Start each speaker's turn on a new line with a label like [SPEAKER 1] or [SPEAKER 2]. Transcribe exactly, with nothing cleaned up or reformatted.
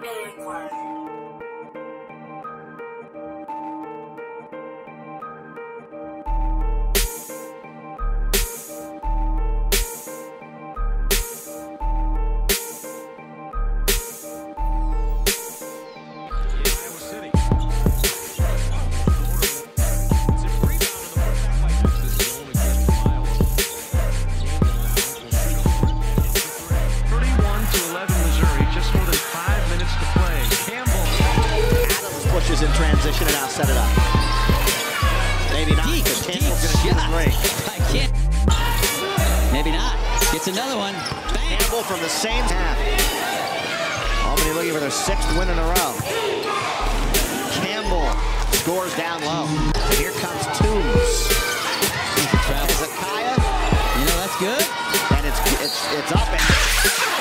[SPEAKER 1] In transition and now set it up. Maybe not.
[SPEAKER 2] Deep,
[SPEAKER 1] Campbell's
[SPEAKER 2] deep
[SPEAKER 1] going to shoot
[SPEAKER 2] shot.
[SPEAKER 1] break.
[SPEAKER 2] I can't. Maybe not. Gets another one. Bang.
[SPEAKER 1] Campbell from the same half. Albany looking for their sixth win in a row. Campbell scores down low. And here comes Toombs.
[SPEAKER 2] Travel.
[SPEAKER 1] Zakaya.
[SPEAKER 2] You know, that's good.
[SPEAKER 1] And it's it's it's up and